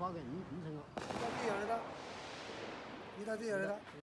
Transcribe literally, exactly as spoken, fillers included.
八个硬硬撑了。 你到底要的他？你到底要的他？